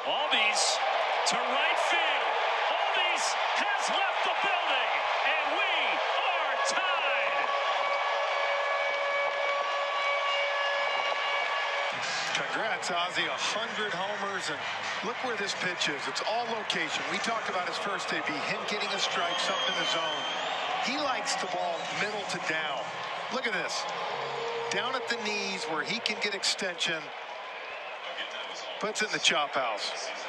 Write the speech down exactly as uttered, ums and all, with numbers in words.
Albies to right field. Albies has left the building, and we are tied. Congrats, Ozzie. A hundred homers, and look where this pitch is. It's all location. We talked about his first A B, him getting a strike, something in the zone. He likes the ball middle to down. Look at this. Down at the knees where he can get extension. Puts it in the chop house.